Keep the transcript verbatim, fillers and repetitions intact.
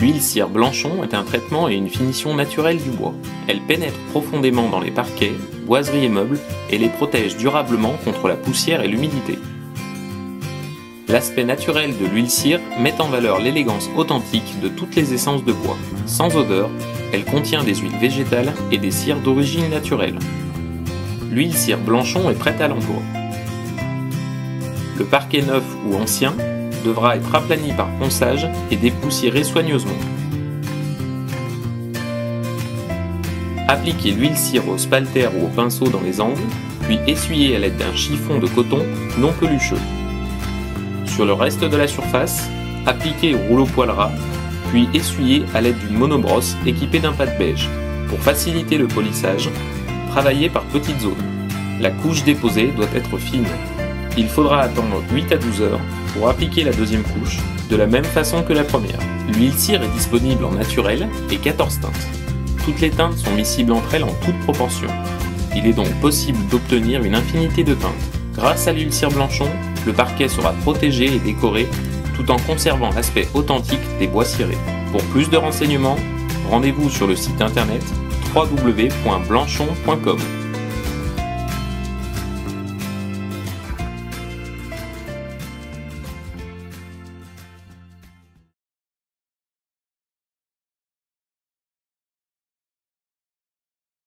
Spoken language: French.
L'huile cire Blanchon est un traitement et une finition naturelle du bois. Elle pénètre profondément dans les parquets, boiseries et meubles et les protège durablement contre la poussière et l'humidité. L'aspect naturel de l'huile cire met en valeur l'élégance authentique de toutes les essences de bois. Sans odeur, elle contient des huiles végétales et des cires d'origine naturelle. L'huile cire Blanchon est prête à l'emploi. Le parquet neuf ou ancien devra être aplani par ponçage et dépoussiéré soigneusement. Appliquez l'huile cire au spalter ou au pinceau dans les angles, puis essuyez à l'aide d'un chiffon de coton non pelucheux. Sur le reste de la surface, appliquez au rouleau poil ras, puis essuyez à l'aide d'une monobrosse équipée d'un pad beige. Pour faciliter le polissage, travaillez par petites zones. La couche déposée doit être fine. Il faudra attendre huit à douze heures pour appliquer la deuxième couche, de la même façon que la première. L'huile cire est disponible en naturel et quatorze teintes. Toutes les teintes sont miscibles entre elles en toute proportion. Il est donc possible d'obtenir une infinité de teintes. Grâce à l'huile cire Blanchon, le parquet sera protégé et décoré tout en conservant l'aspect authentique des bois cirés. Pour plus de renseignements, rendez-vous sur le site internet w w w point blanchon point com.